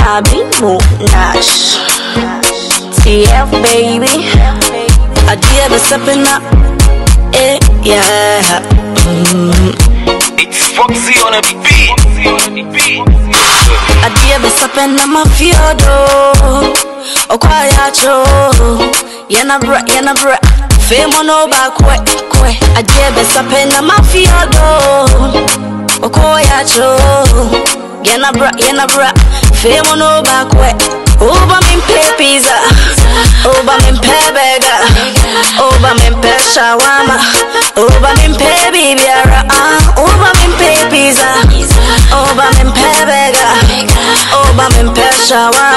Abi Monage. TF baby, I did a stepping up. Yeah. It's Foxy on a beat. I did a stepping up my fiodo. Oh, quiet yo. Yana bra. Fame on over quick. I did a stepping up my fiodo. Oh, quiet yo. Yana bra. Fame on over quick. Over me pay pizza, over me pay burger, over me pay shawarma, over me pay bibiara, over me pay pizza, over me pay burger, over me pay shawarma.